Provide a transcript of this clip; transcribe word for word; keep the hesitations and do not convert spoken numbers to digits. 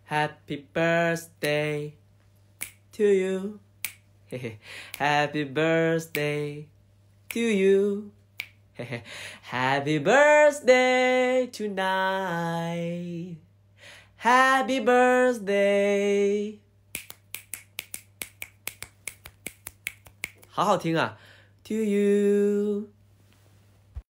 Happy birthday to you. Happy birthday to you. Happy birthday tonight. Happy birthday. 好好听啊 To you.